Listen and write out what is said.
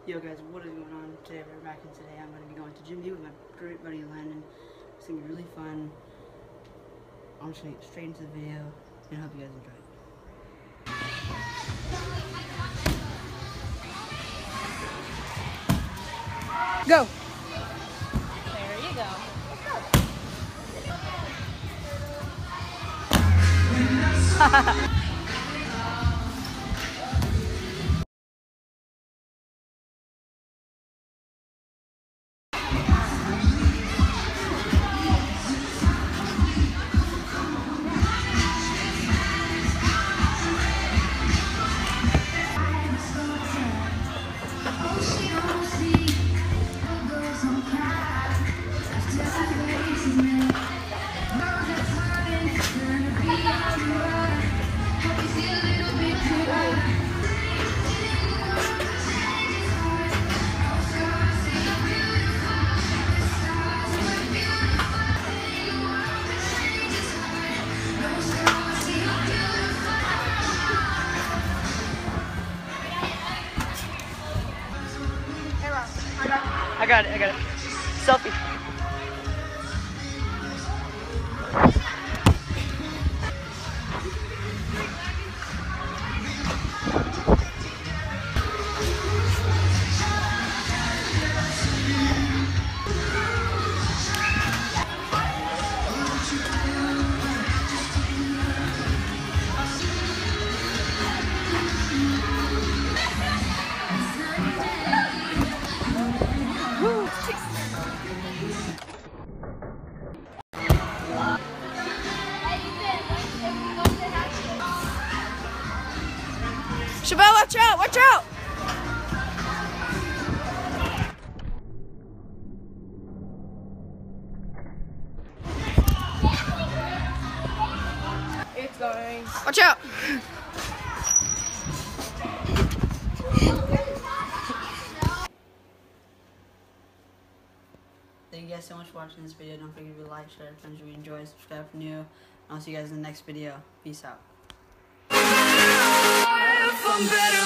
Yo guys, what is going on today? We're back, and today I'm going to be going to gym with my great buddy Landon. It's going to be really fun. I'm just going to get straight into the video, and I hope you guys enjoy it. Go! There you go. I got it. Selfie. Shabelle, watch out! Watch out! It's going. Watch out! Thank you guys so much for watching this video. Don't forget to like, share, friends if you enjoy, subscribe if you're new. I'll see you guys in the next video. Peace out. I'm better.